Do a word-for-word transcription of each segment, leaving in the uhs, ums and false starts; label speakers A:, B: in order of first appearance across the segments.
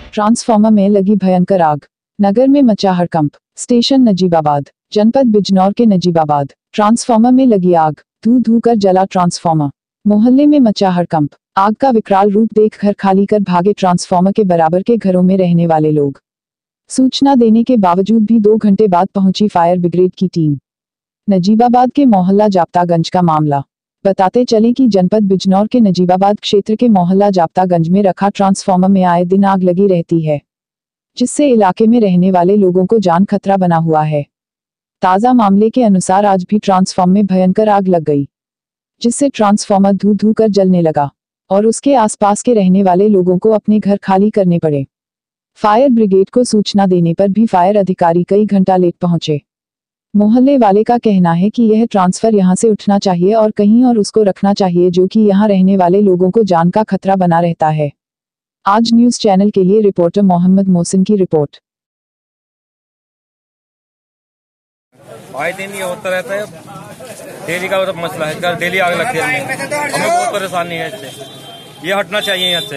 A: Transformer में लगी भयंकर आग, नगर में मचा हड़कंप। स्टेशन नजीबाबाद, जनपद बिजनौर के नजीबाबाद ट्रांसफार्मर में लगी आग, धू धू कर जला ट्रांसफार्मर। मोहल्ले में मचा हड़कंप, आग का विकराल रूप देख घर खाली कर भागे ट्रांसफार्मर के बराबर के घरों में रहने वाले लोग। सूचना देने के बावजूद भी दो घंटे बाद पहुंची फायर ब्रिगेड की टीम। नजीबाबाद के मोहल्ला जाप्तागंज का मामला। बताते चले कि जनपद बिजनौर के नजीबाबाद क्षेत्र के मोहल्ला जाप्तागंज में रखा ट्रांसफार्मर में आए दिन आग लगी रहती है, जिससे इलाके में रहने वाले लोगों को जान खतरा बना हुआ है। ताज़ा मामले के अनुसार आज भी ट्रांसफार्मर में भयंकर आग लग गई, जिससे ट्रांसफार्मर धू धू कर जलने लगा और उसके आसपास के रहने वाले लोगों को अपने घर खाली करने पड़े। फायर ब्रिगेड को सूचना देने पर भी फायर अधिकारी कई घंटा लेट पहुंचे। मोहल्ले वाले का कहना है कि यह ट्रांसफर यहां से उठना चाहिए और कहीं और उसको रखना चाहिए, जो कि यहां रहने वाले लोगों को जान का खतरा बना रहता है। आज न्यूज चैनल के लिए रिपोर्टर मोहम्मद मोहसिन की रिपोर्ट।
B: आए दिन ये होता रहता है, डेली का तो मसला है, डेली आग लगती है, हमें बहुत परेशानी है इससे, ये हटना चाहिए यहाँ से।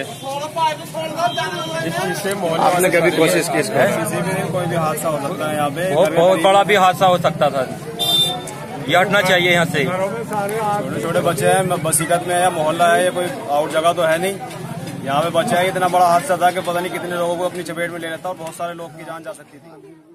C: इससे आपने कभी कोशिश की इसका? किसी भी कोई भी हादसा हो सकता है यहाँ पे,
B: बहुत बहुत बड़ा भी हादसा हो सकता था, ये हटना चाहिए यहाँ से।
C: छोटे छोटे बच्चे हैं, बसीकत में है, मोहल्ला है, ये कोई आउट जगह तो है नहीं, यहाँ पे बच्चे है। इतना बड़ा हादसा था कि पता नहीं कितने लोगों को अपनी चपेट में ले लेता और बहुत सारे लोगों की जान जा सकती थी।